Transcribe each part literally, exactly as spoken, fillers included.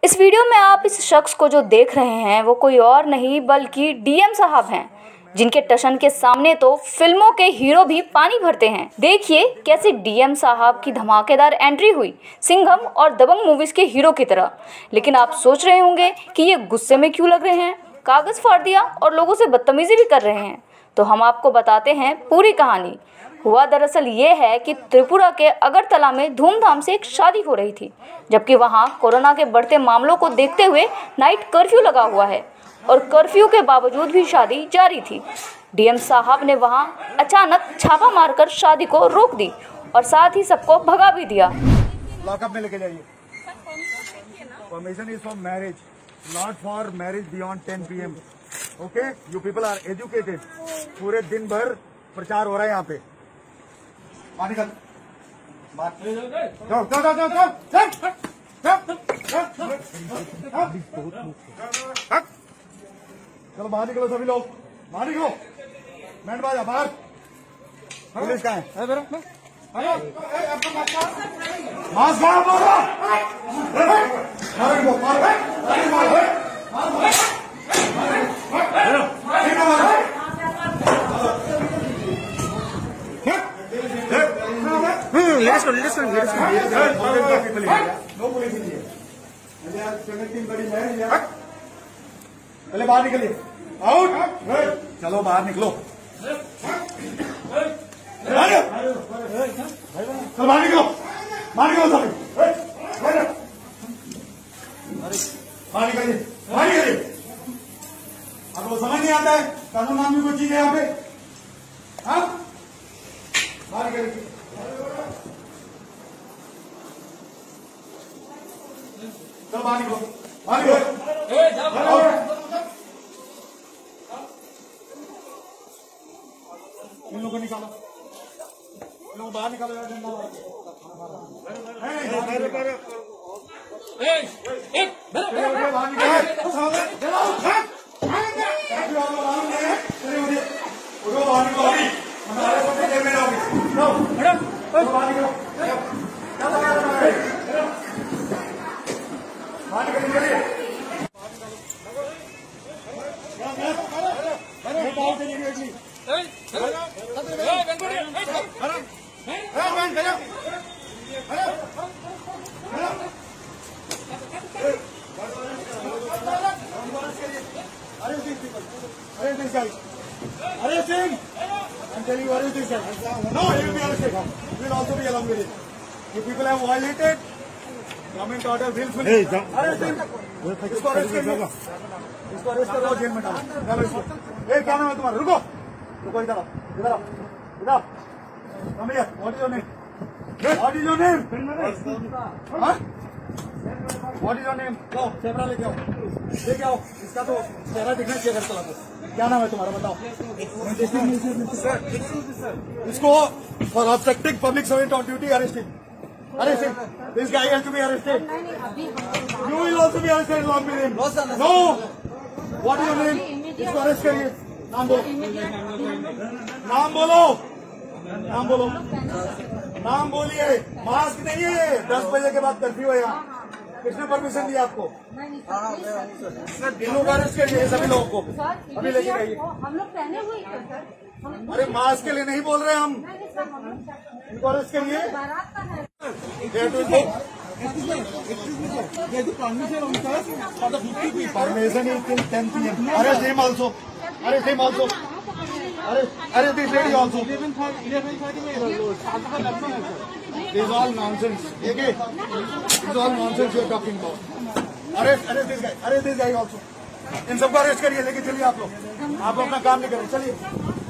इस वीडियो में आप इस शख्स को जो देख रहे हैं वो कोई और नहीं बल्कि डीएम साहब हैं, जिनके टशन के सामने तो फिल्मों के हीरो भी पानी भरते हैं। देखिए कैसे डीएम साहब की धमाकेदार एंट्री हुई सिंघम और दबंग मूवीज के हीरो की तरह। लेकिन आप सोच रहे होंगे कि ये गुस्से में क्यों लग रहे हैं, कागज फाड़ दिया और लोगों से बदतमीजी भी कर रहे हैं। तो हम आपको बताते हैं पूरी कहानी। हुआ दरअसल ये है कि त्रिपुरा के अगरतला में धूमधाम से एक शादी हो रही थी, जबकि वहां कोरोना के बढ़ते मामलों को देखते हुए नाइट कर्फ्यू लगा हुआ है और कर्फ्यू के बावजूद भी शादी जारी थी। डीएम साहब ने वहां अचानक छापा मारकर शादी को रोक दी और साथ ही सबको भगा भी दिया। लॉकअप में लेके जाइए। Permission is for marriage, not for marriage beyond ten P M. Okay, you people are educated. पूरे दिन भर प्रचार हो रहा है यहाँ पे। बाहर निकल, जाओ जाओ जाओ जाओ चलो बाहर निकलो सभी लोग, बाहर निकलो। बैंड बाजा बाहर। पुलिस कहाँ है? मास्क कहाँ बोलो? लेडीज को लेडीज को लेडीज को नो पुलिस नहीं है। पहले बाहर निकलिए, आउट। चलो बाहर निकलो, चलो बाहर निकलो, बाहर निकलो सभी, बाहर निकलिए, बाहर निकलिए। आपको समझ नहीं आता है कानून नाम की कोई चीज है यहाँ पे? हाँ, बाहर निकलिए। चलो बाहर निकलो, बाहर निकलो। इन लोगों को निकालो, इन लोगों को बाहर निकालो यार। डंडा Arrest this guy. Arrest him. I'm telling you, arrest this guy. No, he will be arrested. You will also be along with it. You people have violated government order willfully. Arrest him. इसको arrest करिए, इसको arrest करो, jail में डालो। डालो इसको। ए, क्या नाम है तुम्हारा? रुको, रुको, इधर आओ, इधर आओ, इधर आओ। Come here. What is your name? What is your name? हाँ? What is your name? लो, कैमरा लेके आओ, लेके आओ। इसका तो चेहरा दिखना चाहिए घर चला तो। क्या नाम है तुम्हारा बताओ? इसको for obstructing public servant on duty arrest him. Arrest him. This guy has to be arrested. You will also be arrested along with him. No. What is your name? इसको अरेस्ट करिए। नाम बोलो, नाम बोलो, नाम बोलो, नाम बोलिए। मास्क नहीं है, दस बजे के बाद कर्फ्यू है यहाँ। किसने परमिशन दिया आपको? इन लोग अरेस्ट करिए सभी लोगों को, अभी लेके जाइए। हम लोग पहने हुए हैं। अरे मास्क के लिए नहीं बोल रहे हम, इनको अरेस्ट करिए। Permission is till ten P M. Arrest him also, arrest him also, arrest this lady also. This is all nonsense. Okay, this is all nonsense you are talking about. Arrest, arrest this guy, arrest this guy also. इन सबको arrest करिए, लेके चलिए आप लोग। आप अपना काम नहीं करें, चलिए।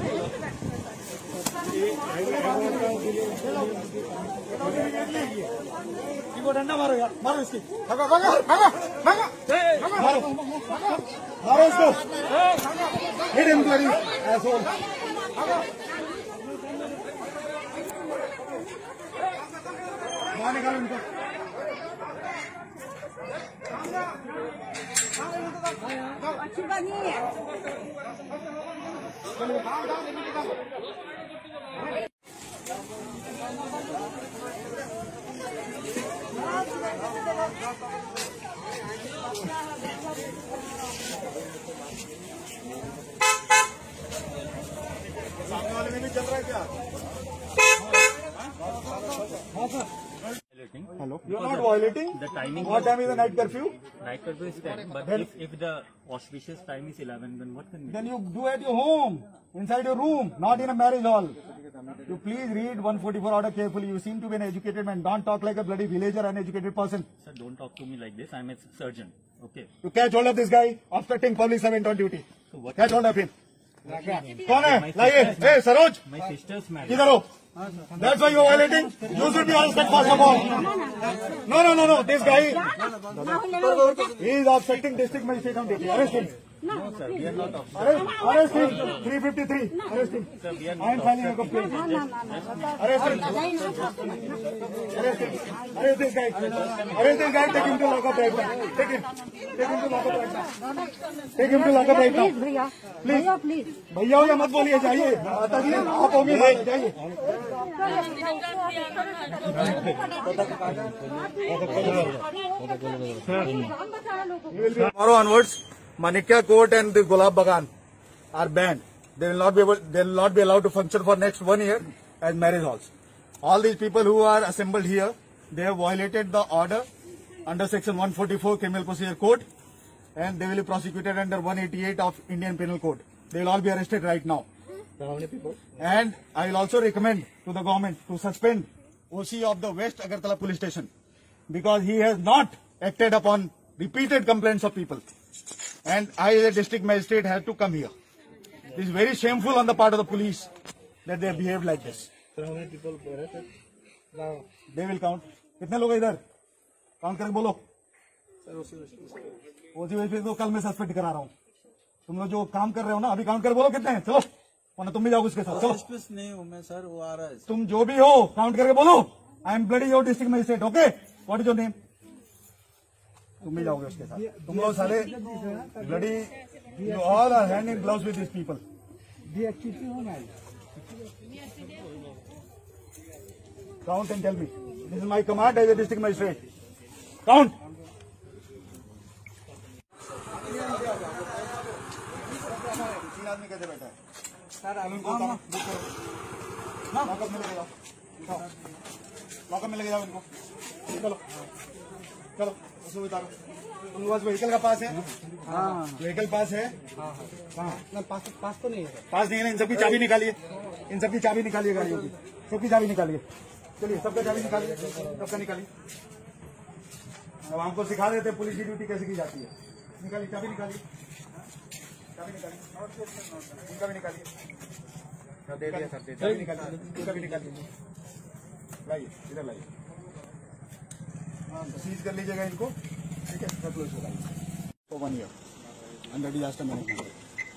इनको डंडा मारो यार, मारो इसकी। भागो भागो भागो भागो, मारो मारो इसको। Hit him bloody asshole. बाहर निकालो इनको। अच्छी बात नहीं है। Thank you. सामने वाले में भी चल रहा है क्या? Hello. You are not violating. The timing. What time is the night curfew? Night curfew is ten, but Then- if, if the auspicious time is eleven, then what can we do? Then you do at your home, inside your room, not in a marriage hall. You please read one forty-four order carefully. You seem to be an educated man. Don't talk like a bloody villager, uneducated person. Sir, don't talk to me like this. I'm a surgeon. Okay. You catch hold of this guy, obstructing public servant on duty. So what? Catch hold of him. कौन है? लाइए. Hey, Saroj. My sister's married. इधर हो. That's why you are violating. You should be arrested first of all. No, no, no, no. This guy, he is obstructing district magistrate on duty. Arrest him. No, sir, we are not off. Arrest, arrest him. three fifty-three. Arrest him. Sir, we are I am not filing a off. complaint. Arrest him. Arrest him. Arrest this guy. Arrest this guy. Take him to lockup right now. Take him. Take him to lockup right now. Take him to lockup right now. भैया Please. भैया please भैया हो या मत बोलिए, जाइए. माता जी, आप होंगे, जाइए. Tomorrow onwards, Manikya Court and the Gulab Bagan are banned. They will not be able, they will not be allowed to function for next one year as marriage halls. All these people who are assembled here, they have violated the order under section one forty-four Criminal Procedure Code, and they will be prosecuted under one eighty-eight of Indian Penal Code. They will all be arrested right now. How many people? And I will also recommend to the government to suspend O C of the West Agartala Police Station, because he has not acted upon repeated complaints of people. And I, as a district magistrate, have to come here. It is very shameful on the part of the police that they have behaved like this. How many people arrested? They will count. कितने लोग हैं इधर? Count करके बोलो. ओसी वैसे तो कल मैं सस्पेंड करा रहा हूँ. तुम लोग जो काम कर रहे हो ना, अभी काउंट कर बोलो कितने हैं. चलो, वरना तुम भी जाओ उसके साथ. चलो. नहीं हूँ मैं सर, वो आ रहा है. तुम जो भी हो, काउंट करके बोलो. I am bloody your district magistrate. Okay, what is your name? तुम भी जाओगे उसके साथ. तुम लोग सारे bloody, you all are hand in gloves with this people. Count and tell me. This is my command as a district magistrate. Count. तीन आदमी कैसे बैठा है? सर इनको लॉकअप में लेके जाओ. लॉकअप में लेके जाओ इनको. चलो चलो उसको उतारो. तुम लोग व्हीकल का पास है? हाँ. व्हीकल पास है? हाँ. पास पास तो नहीं है. पास नहीं है ना. इन सबकी चाबी निकालिए. इन सबकी चाबी निकालिए गाड़ियों की. सबकी चाबी निकालिए. चलिए सबका चाबी निकालिए. सबका निकालिए. अब हमको सिखा देते पुलिस की ड्यूटी कैसे की जाती है. निकालिए चाबी निकालिए. चाबी निकालिए. इनका भी निकालिए. दे दिया सर. चाबी निकालिए. इनका भी निकालिए. लाइए इधर लाइए. हाँ सीज कर लीजिएगा इनको. ठीक है. सब लोग लगाइए. तो one year under disaster management.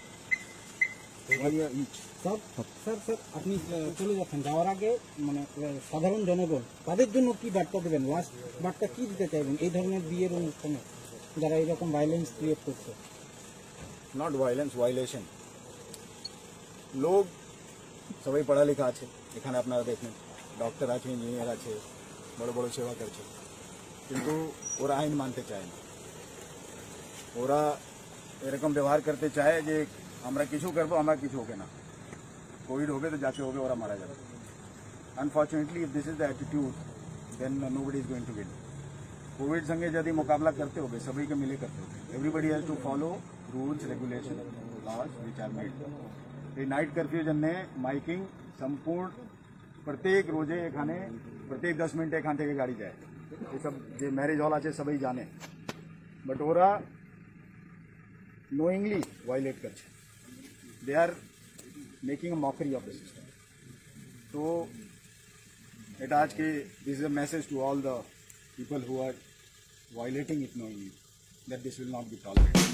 সব স্যার স্যার আপনি চলে যাচ্ছেন, যাওয়ার আগে মানে সাধারণ জনগণ তাদের জন্য কি বার্তা দেবেন? লাস্ট বার্তা কি দিতে চাইবেন এই ধরনের বিয়ের অনুষ্ঠানে যারা এরকম ভাইলেন্স ক্রিয়েট করছে? Not violence, violation. লোক সবাই পড়া লেখা আছে এখানে, আপনারা দেখেন ডক্টর আছে, ইঞ্জিনিয়ার আছে, বড় বড় সেবা করছে, কিন্তু ওরা আইন মানতে চায় না. ওরা এরকম ব্যবহার করতে চায় যে আমরা কিছু করবো, আমরা কিছু হবে না. कोविड हो गए तो जाके हो गए और मारा जाए. Unfortunately if this is the attitude then nobody is going to win. Covid संगे यदि मुकाबला करते हो गए, सभी के मिले करते हो गए. Everybody has to follow rules, regulation, laws which are made. ये नाइट कर्फ्यू जन्ने माइकिंग संपूर्ण प्रत्येक रोजे एखाने प्रत्येक दस मिनट एखान थे गाड़ी जाए. ये सब जो मैरिज हॉल आछे सभी जाने, बट ओरा knowingly violate करछे. They are making a mockery of the system. So, it आज के this is a message to all the people who are violating it knowingly that this will not be tolerated.